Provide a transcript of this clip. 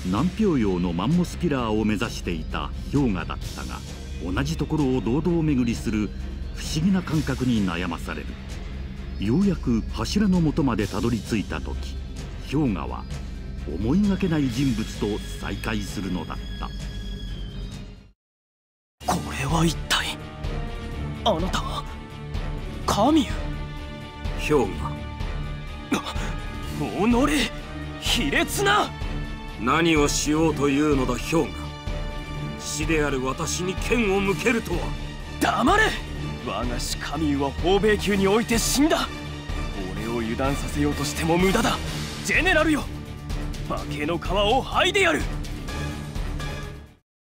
南氷洋のマンモスピラーを目指していた氷河だったが、同じところを堂々巡りする不思議な感覚に悩まされる。ようやく柱の元までたどり着いた時、氷河は思いがけない人物と再会するのだった。 これは一体、あなたはカミュ？ 氷河。 おのれ、卑劣な！ 何をしようというのだ氷河。死である私に剣を向けるとは。 黙れ！我が師カミュは宝米宮において死んだ。俺を油断させようとしても無駄だ。ジェネラルよ、化けの皮を剥いでやる。